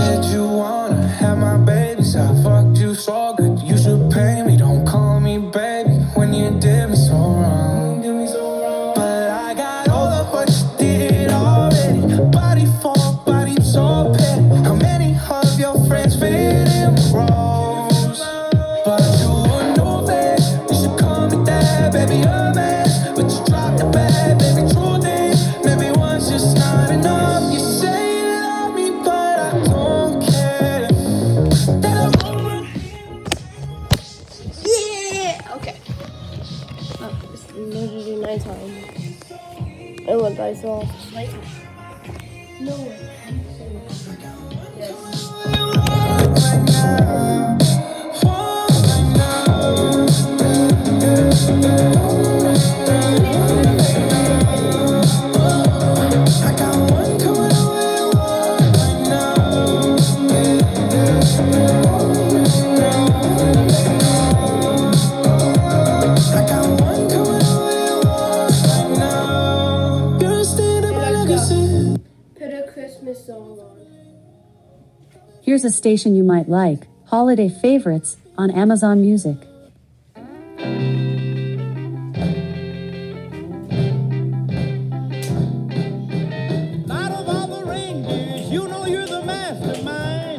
that you wanna have my babies. I fucked you so good, you should pay me. Don't call me baby when you did me so wrong. But I got all of what you did already. Body for body, so petty. How many of your friends fit in roles? But you would know that you should call me that, baby, a mess. But you dropped the bag, baby, true things. Maybe one's just not enough. You say you love me, but I don't care. That I'm over. Yeah! Okay. Oh, it's literally nighttime. It went by so nighttime. No. Yes. Put a Christmas song on. Here's a station you might like, Holiday Favorites, on Amazon Music. Out of all the reindeers, you know you're the mastermind.